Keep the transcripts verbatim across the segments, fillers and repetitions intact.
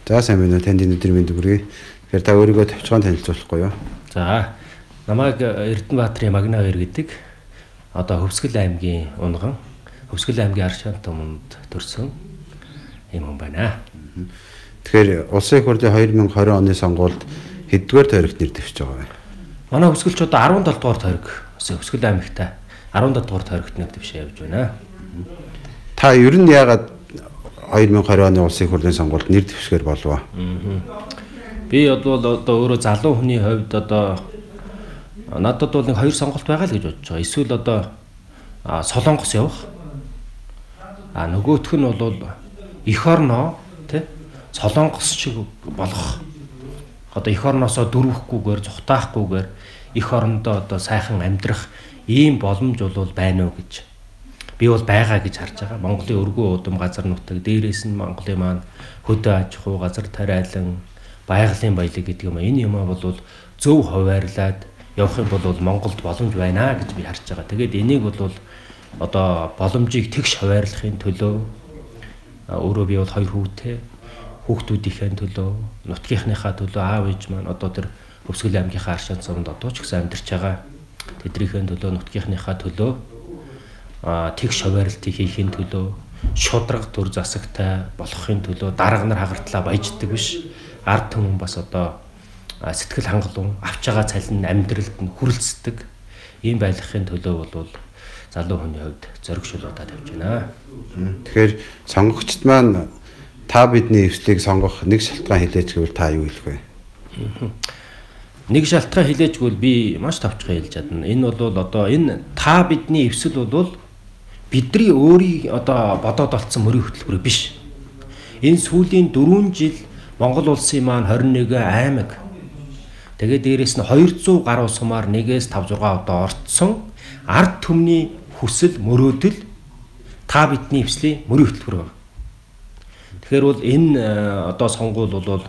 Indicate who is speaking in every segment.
Speaker 1: За сайн байна уу, танд өнөөдөр минь дүгрээ. Тэгэхээр та өөрийгөө товчхон танилцуулахгүй юу?
Speaker 2: За намайг Эрдэнэбаатарын Магна хоёр гэдэг. Одоо Хөвсгөл аймгийн Унган, Хөвсгөл аймгийн Аршаан томонд төрсөн юм хүн байна.
Speaker 1: Тэгэхээр улсын их хурлын хоёр мың и двадцать оны сонгуульд хэддүгээр тойрогт нэр дэвшиж байгаа вэ?
Speaker 2: Манай Хөвсгөлч одоо арван долоо дугаар тойрог, Хөвсгөл аймагтай арван долоо дугаар тойрогт нэр дэвшиж явж байна.
Speaker 1: Та ер нь яагаад хоёр мың и двадцать оны улсын их хурлын сонгуульд нэр дэвшгээр болов?
Speaker 2: Би одоо одоо өөрөө залуу хүний хувьд одоо надад бол нэг хоёр сонголт байгаа л гэж бодож байгаа. Эсвэл одоо Солонгос явах. А нөгөөх нь бол эх орноо тий Солонгос шиг болох. Одоо эх орноосоо дөрвөхгүйгээр, зүхтаахгүйгээр эх орондоо одоо сайхан амьдрах ийм боломж бол байна уу гэж би бол байгаа гэж харж байгаа. Монголын өргөө удам газар нутаг, дээрээс нь Монголын маань хөдөө аж ахуй, газар тариалан, байгалийн баялаг гэдэг юм. Энэ юм бол зөв хуваарлаад явах юм бол Монголд боломж байна гэж би харж байгаа. Тэгээд энийг бол одоо боломжийг тэгш хуваарлахын төлөө өөрөө би бол хоёр хүүтэй, хүүхдүүдийнхээ төлөө, нутгийнхныхаа төлөө аав ээж маань одоо тэр Хөвсгөл аймгийнхаа Аршаан цомд одоо ч гэсэн амьдарч байгаа. Тэднийхээ төлөө, нутгийнхныхаа төлөө тэгш хуваарлтыг хийхин төлөө, шудраг төр засагтай болохын төлөө дарга нар хагартлаа баяждаг биш. Ард түмэн бас одоо сэтгэл хангалуун авч байгаа цалин амьдралд нь хүрэлцдэг. Ийм байхын төлөө бол залуу хүний хувьд зоригшуулуудад явж байна.
Speaker 1: Тэгэхээр сонгогчд маань та бидний эвслийг сонгох нэг шалтгаан хэлээч гэвэл та юу хэлэх вэ?
Speaker 2: Нэг шалтгаан хэлээч гэвэл би маш тавчхан хэлж чадна. Энэ бол одоо энэ та бидний эвсэл бол бидний өөрийн одоо бодоод олцсон мөрийн хөтөлбөр биш. Энэ сүүлийн дөрвөн жил Монгол улсын маань двадцать один аймаг. Тэгээд дээрэс нь two hundred гаруй сумаар one-ээс five six одоо орцсон ард түмний хүсэл мөрөөдөл та бидний эвслийн мөрийн хөтөлбөр байна. Тэгэхээр бол энэ одоо сонгуул бол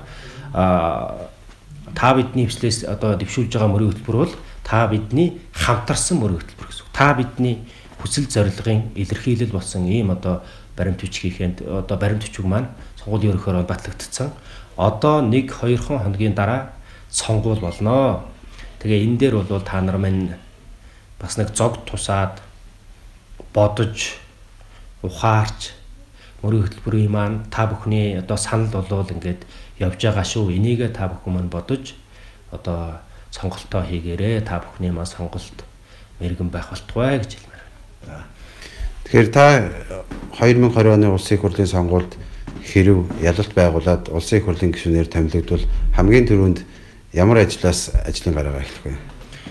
Speaker 2: та бидний эвслээс одоо дэвшүүлж байгаа мөрийн хөтөлбөр бол та бидний хамтарсан мөрийн хөтөлбөр гэсэн. Та бидний хүсэл зорилгын илэрхийлэл болсон ийм одоо баримт бичгийнхэнд одоо баримт бичиг маань сонгуулийн өрөөхөөр батлагдсан. Одоо нэг хоёр хоногийн дараа сонгуул болно. Тэгээ энэ дээр бол та нар минь бас нэг зог тусаад бодож ухаарч мөрийн хөтөлбөрийн маань та бүхний одоо санал болвол ингээд явж байгаа шүү. Энийгээ та бүхэн маань бодож одоо сонголтоо хийгээрэй. Та бүхний маань сонголт мэрэгэн байх болтугай гэж хэлмээр байна.
Speaker 1: Тэгэхээр та хоёр мың и двадцать оны улсын их хурлын сонгуульд хэрв ялалт байгуулад улсын их хурлын гишүүнээр томилогдвол хамгийн түрүүнд ямар ажлаас ажлын гараагаа эхлэх вэ?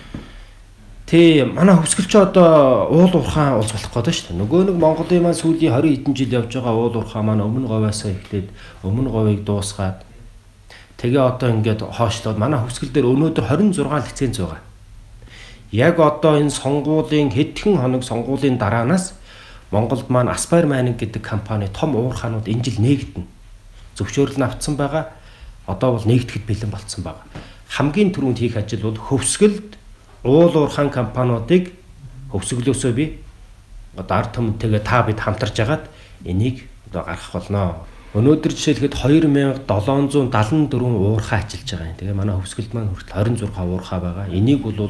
Speaker 2: Тэ манай Хөвсгөлч одоо уул уурхаан улс болох гэдэг шүү дээ. Нөгөө нэг Монголын маань сүүлийн twenty хэдэн жил явж байгаа уул уурхаан маань өмнө говьяасаа эхлээд өмнө говийг дуусгаад тэгээ одоо ингээд хоошлоод манай Хөвсгөл дээр өнөөдөр twenty-six лиценз байгаа. Яг одоо энэ сонгуулийн хэдхэн хоног сонгуулийн дараанаас Монголд маань Aspire Mining гэдэг компани том уурхаанууд энэ жил нээгдэнэ. Зөвшөөрөл нь авцсан байгаа. Одоо бол нээгдэхэд бэлэн болцсон байгаа. Хамгийн түрүүнд хийх ажил бол Хөвсгөлд уул уурхаан компаниудыг Хөвсгөлөөсөө би одоо ард түмэнтэйгээ та бид хамтарч агаад энийг одоо гаргах болно. Өнөөдөр жишээлхэд two thousand seven hundred seventy-four уурхаа ажиллаж байгаа юм. Тэгээ манай Хөвсгөлд маань хүртэл twenty-six уурхаа байгаа. Энийг бол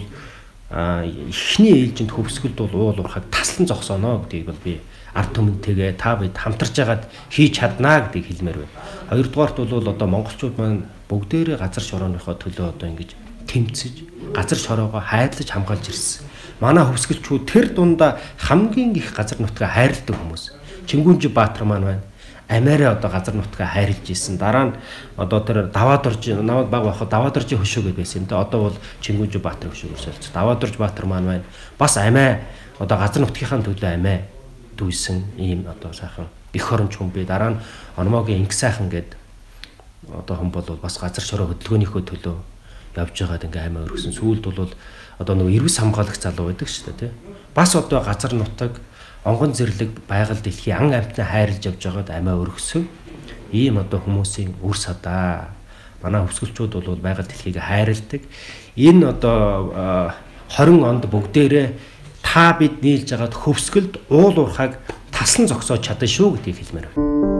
Speaker 2: эхний ээлжинд Хөвсгөлд бол уул уурхаг таслан зогсооно гэдгийг бол би ард түмэнтэйгээ та бид хамтарч агаад хийж чаднаа гэдгийг хэлмээр байна. Хоёрдугаарт бол одоо монголчууд маань бүгдээрээ газар шорооныхоо төлөө одоо ингэж тэмцэж газар шороогоо хайрлаж хамгаалж ирсэн. Манай Хөвсгөлчүүд тэр дундаа хамгийн их газар нутгаа хайрладаг хүмүүс. Чингүнжи Баатар маань байна. Амиараа одоо газар нутгаа хайрлж ирсэн. Дараа нь одоо тэр Даваадорж наваад баг бахад Даваадоржи хөшөө гэдэг байсан юм да. Одоо бол Чингүнжи Баатар хөшөөгөөс олж. Даваадорж Баатар маань байна. Бас амиа одоо газар нутгийнхаа төлөө амиа дүүсэн ийм одоо сайхан их оронч хүн бэ. Дараа нь Ономогийн Инг сайхан гэдэг одоо хүн бол бас газар шороо хөдөлгөөнийхөө төлөө явж байгаад ингээм амиа өргөсөн. Сүүлд бол одоо нөгөө эрвэс хамгаалагч залуу байдаг шүү дээ, тий. Бас одоо газар нутаг онгон зэрлэг байгаль дэлхийн ан амьтнаа хайрлж явж байгаад амиа өргөсөн. Ийм одоо хүмүүсийн үр садаа. Манай Хөвсгөлчүүд бол байгаль дэлхийг хайрладаг. Энэ одоо twenty онд бүгдээрээ та бид нийлж агаад Хөвсгөлд уул уурхаг таслан зогсоож чадна шүү гэдгийг хэлмээр байна.